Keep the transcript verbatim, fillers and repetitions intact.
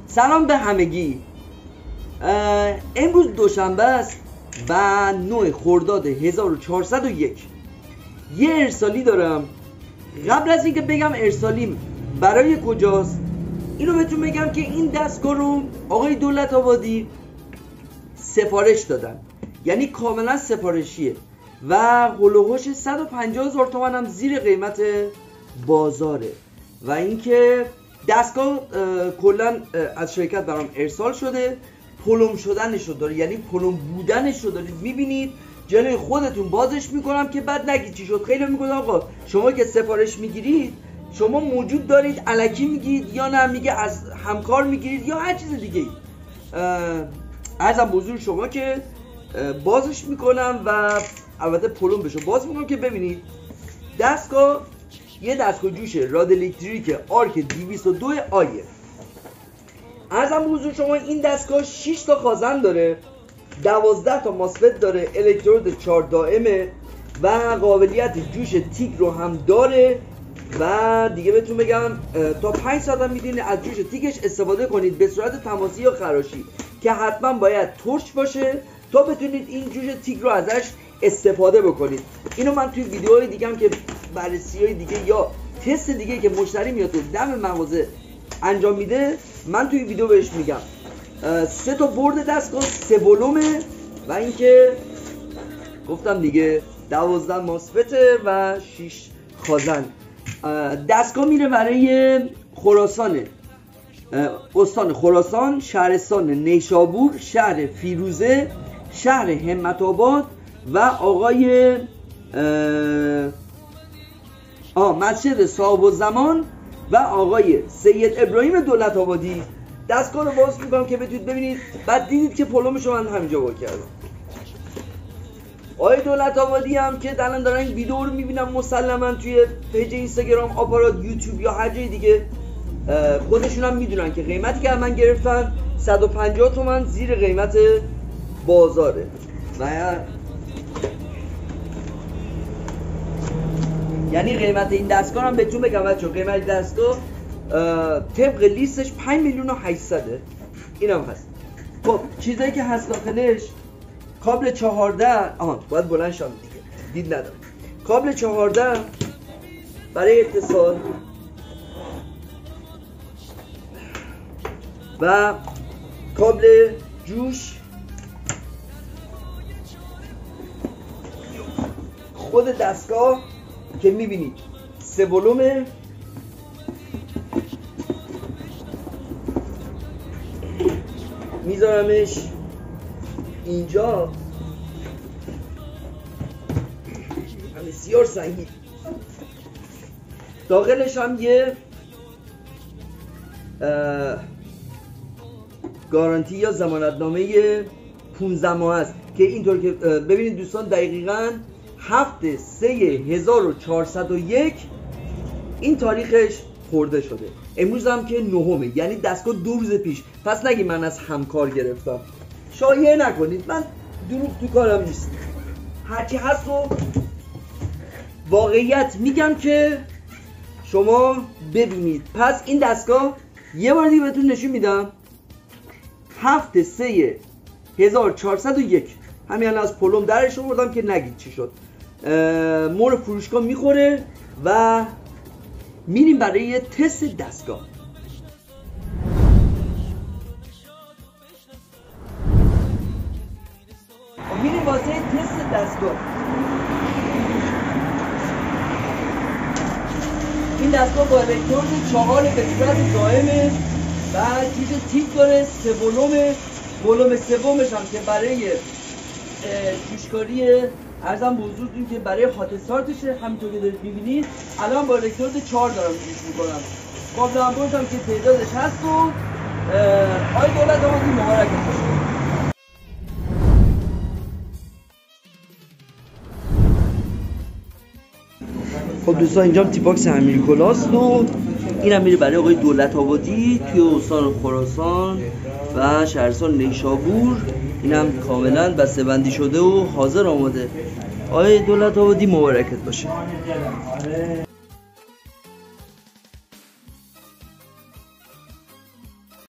سلام به همگی. امروز دوشنبه است و نه خرداد هزار و چهارصد و یک. یه ارسالی دارم. قبل از اینکه بگم ارسالیم برای کجاست، اینو بهتون بگم که این دستگاه رو آقای دولت آبادی سفارش دادن، یعنی کاملا سفارشیه و هلوهوش صد و پنجاه هزار تومان هم زیر قیمت بازاره و اینکه دستگاه کلا از شرکت برام ارسال شده. پلم شدنش رو داره، یعنی پلم بودنش رو دارید میبینید جلوی خودتون بازش میکنم که بعد نگید چی شد. خیلی میگن آقا شما که سفارش میگیرید شما موجود دارید الکی میگید یا نه میگه از همکار میگیرید یا هر چیز دیگه. ارزم بزرگ شما که بازش میکنم و البته پلم بشو باز میکنم که ببینید دستگاه یه دستگاه جوش راد الکتریک آرک دویست و دو آیه. ارزم بزرگ شما این دستگاه شش تا خازن داره، دوازده تا ماسفت داره، الکترود چهار دائمه و قابلیت جوش تیک رو هم داره و دیگه بهتون بگم تا پنج ساعت هم میتونید از جوش تیکش استفاده کنید به صورت تماسی یا خراشی که حتما باید ترش باشه تا بتونید این جوش تیک رو ازش استفاده بکنید. اینو من توی ویدیوهای دیگه هم که بررسی‌های دیگه یا تست دیگه که مشتری میاد تو دم مغازه انجام میده من توی ویدیو بهش میگم. سه تا برد دستگاه، سه ولومه و اینکه گفتم دیگه دوازده ماسفته و شش خازن. دستگاه میره برای خراسان، استان خراسان، شهرستان نیشابور، شهر فیروزه، شهر همت آباد و آقای آه مسجد صاحب الزمان و آقای سید ابراهیم دولت آبادی. دستگاه رو باز میکنم که بتونید ببینید. بعد دیدید که پلومش رو من همینجا با کردم. آقای دولت آبادی هم که الان دارن این ویدیو رو میبینم مسلما توی پیج اینستاگرام، آپارات، یوتیوب یا هر جای دیگه خودشون هم میدونن که قیمتی که من گرفتن صد و پنجاه تومن زیر قیمت بازاره و یعنی قیمت این دستگاه هم بهتون بگم بچه‌ها، قیمت دستگاه طبق لیستش پنج میلیون و هشتصده اینم هست. خب چیزایی که هست داخلش کابل چهارده، آها باید بلند شم دیگه دید ندارم. کابل چهارده برای اتصال و کابل جوش، خود دستگاه که میبینید سه ولومه، میذارمش اینجا بسیار سنگین. داخلش هم یه گارانتی یا ضمانتنامه پانزده ماه است که اینطور که ببینید دوستان دقیقاً هفت سه هزار و چهارصد و یک این تاریخش خورده شده. امروز هم که نهمه، یعنی دستگاه دو روز پیش. پس نگی من از همکار گرفتم، شایعه نکنید، من دروغ تو کارم نیست. هرچی هست و واقعیت میگم که شما ببینید. پس این دستگاه یه بار دیگه بهتون نشون میدم، هفت سه هزار و چهارصد و یک. همین الان از پلم درش آوردم که نگید چی شد. مور فروشگاه میخوره و میریم برای تست دستگاه. میریم واسه تست دستگاه. این دستگاه با الکترود چهار به صورت دائمه و جوش تیک داره، سه ولومه. ولوم سومش هم که برای جوشکاری ارزم به حضورتون که برای هات استارتشه، همینطور که دارید میبینید الان با الکترود چهار دارم جوش میکنم. قابل انباشت هم که تعدادش هست و آقای دولت آبادی مبارک باشه. خب دوستان اینجا هم تیپاکس امیرکلاست و این هم میره برای آقای دولت آبادی توی استان خراسان و شهرستان نیشابور. این هم کاملا بسته بندی شده و حاضر آماده. آقای دولت آبادی مبارکت باشه.